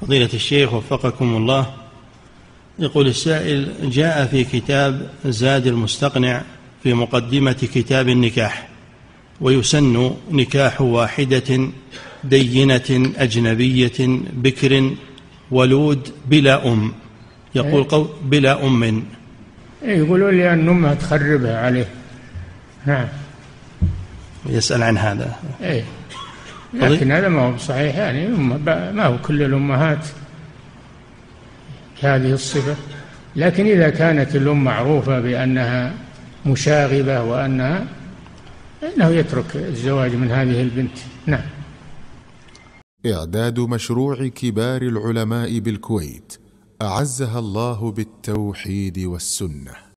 فضيلة الشيخ وفقكم الله، يقول السائل: جاء في كتاب زاد المستقنع في مقدمة كتاب النكاح: ويسن نكاح واحدة دينة أجنبية بكر ولود بلا أم. يقول بلا أم. يقولوا لي أن أمها تخربها عليه. نعم. يسأل عن هذا. لكن هذا ما هو صحيح، يعني ما هو كل الأمهات هذه الصفة، لكن إذا كانت الأم معروفة بأنها مشاغبة وأنه يترك الزواج من هذه البنت. نعم. إعداد مشروع كبار العلماء بالكويت أعزها الله بالتوحيد والسنة.